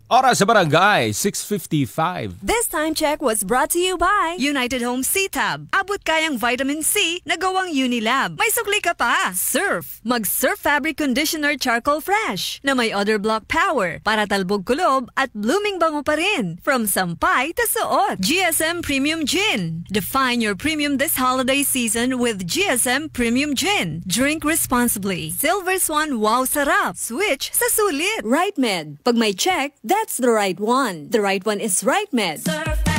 Oras sa Barangay, 6:55. This time check was brought to you by United Home C-Tab. Abot kayang vitamin C na gawang Unilab. May sukli ka pa. Surf. Mag-Surf Fabric Conditioner Charcoal Fresh na may other block power para talbog kulob at blooming bango pa rin. From sampay to suot. GSM Premium Gin. Define your premium this holiday season with GSM Premium Gin. Drink responsibly. Silver Swan Wow Sarap. Switch sa sulit. Right Med. Pag may check, that's the right one. The right one is Right Med.